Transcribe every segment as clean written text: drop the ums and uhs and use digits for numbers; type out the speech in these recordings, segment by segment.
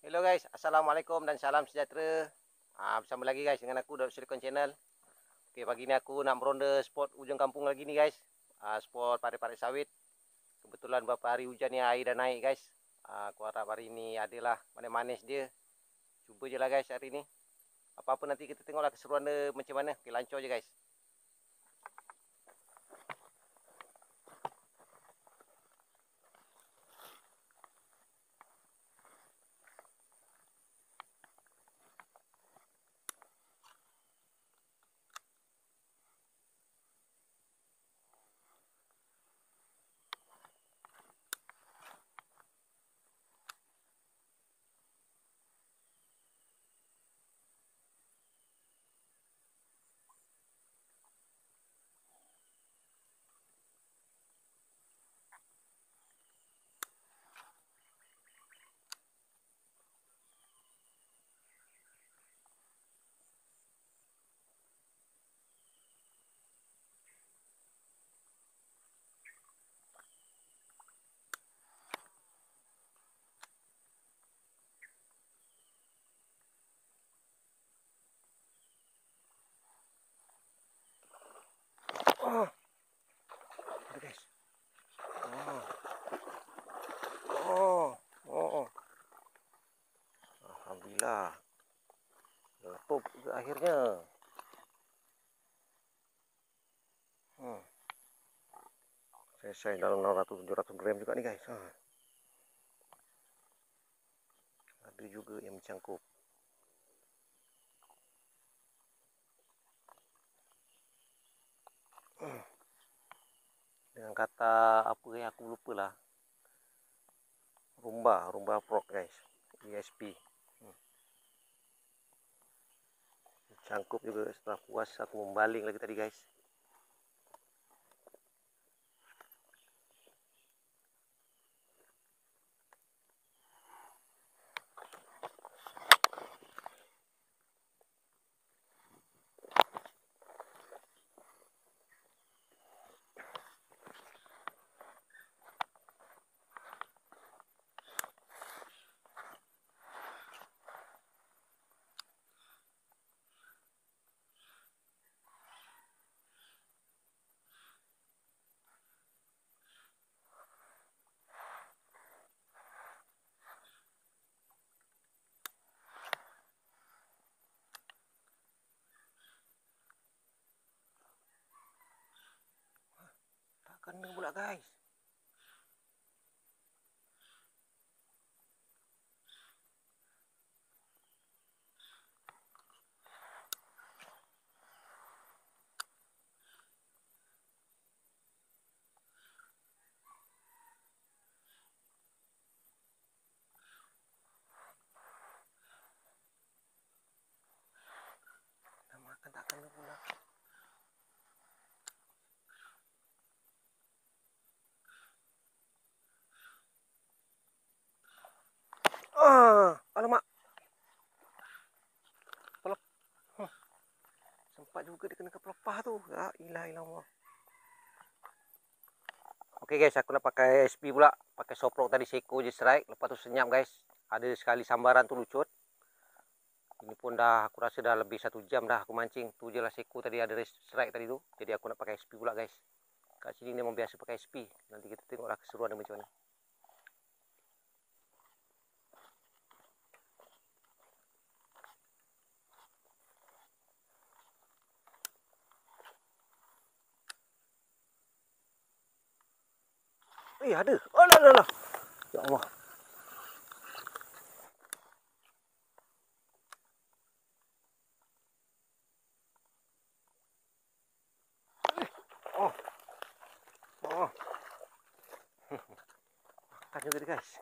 Hello guys, Assalamualaikum dan salam sejahtera. Bersama lagi guys dengan aku Dr. Silicon Channel. Okey, pagi ni aku nak meronda spot ujung kampung lagi ni guys. Spot pare-pare sawit. Kebetulan beberapa hari hujan ni air dah naik guys. Aku harap hari ni adalah manis-manis dia. Cuba je lah guys hari ni. Apa-apa nanti kita tengoklah keseruan dia macam mana. Okey, lancar je guys. Oh, guys. Oh. Alhamdulillah. Letup juga akhirnya. Selesai dalam 600-700 gram juga nih guys. Ada juga yang mencangkup. Dengan kata apa yang aku lupa lah. Rumba prok guys. ESP. Cangkup juga setelah puas aku membaling lagi tadi guys. Tak kena pula guys. Dah makan tak kena pula. Alamak. Sempat juga dia kena ke pelepah tu. La ilaha illallah. Okey guys, aku nak pakai SP pula. Pakai soprok tadi seko je strike. Lepas tu senyap guys. Ada sekali sambaran tu lucut. Ini pun dah aku rasa dah lebih 1 jam dah aku mancing. Tu je lah seko tadi ada strike tadi tu. Jadi aku nak pakai SP pula guys. Kat sini memang biasa pakai SP. Nanti kita tengoklah keseruan dia macam mana. Ada. Alah. Ya Allah. Makan juga dia guys.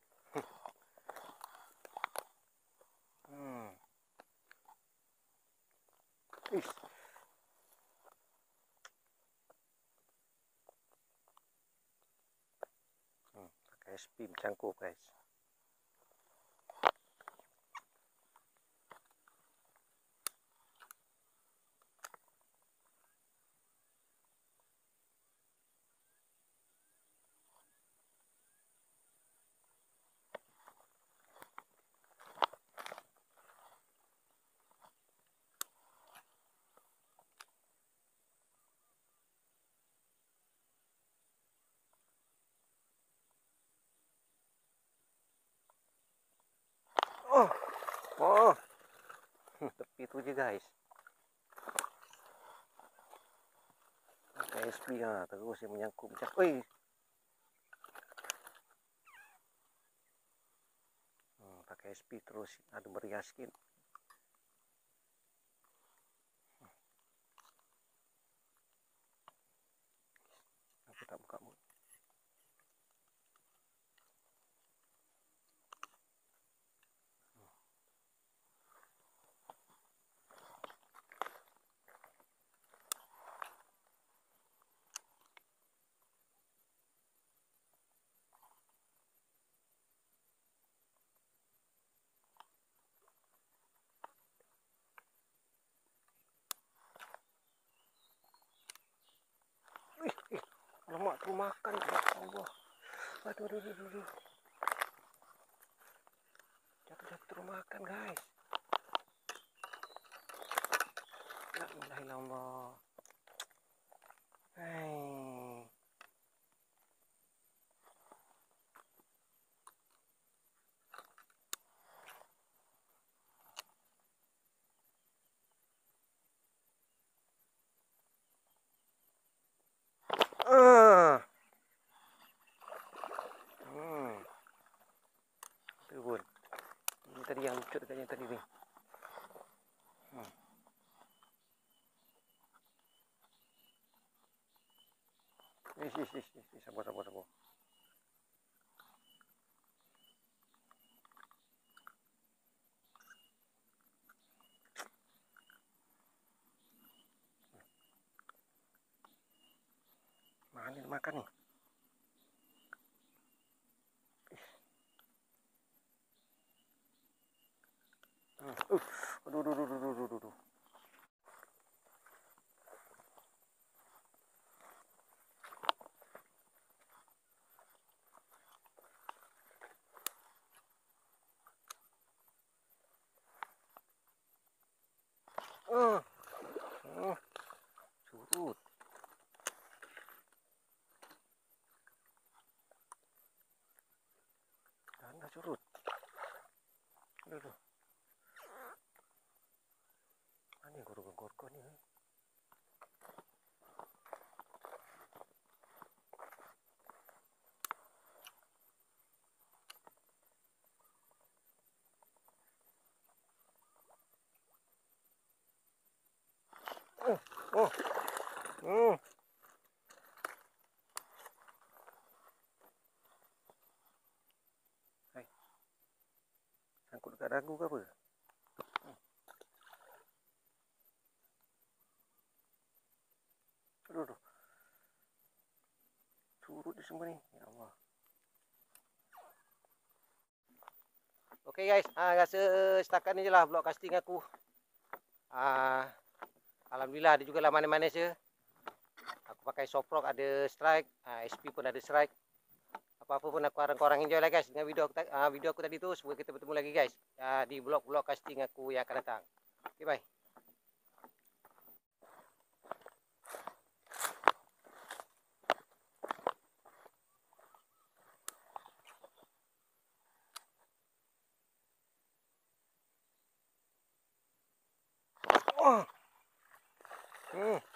Pakai SP mencangkup guys. Oh, oh. Tepi tu je guys. Pakai SP ha, terus dia menyangkut macam. Oi. Pakai SP terus ada meriah sikit. Aku tak buka mulut. Lemak tu makan, ya Allah. Aduh, aduh, aduh, aduh. Jatuh terus makan guys. La ilaha illallah. Hai. Turun. Ini tadi yang lucut dekat yang tadi ni. Sabar. Mana dia makan ni? Aduh. Surut. Dah surut. Aduh. Mana gorgon ni? Hai. Sangkut dekat dagu ke apa? Aduh. Surut dia semua ni. Ya Allah. Okay guys, rasa setakat ni je lah vlog casting aku. Alhamdulillah ada juga lah manis-manis je. Aku pakai soft rock ada strike, SP pun ada strike. Apa-apa pun aku harap korang enjoy lah guys dengan video aku tadi tu. Semoga kita bertemu lagi guys di vlog casting aku yang akan datang. Okay, bye. Oh.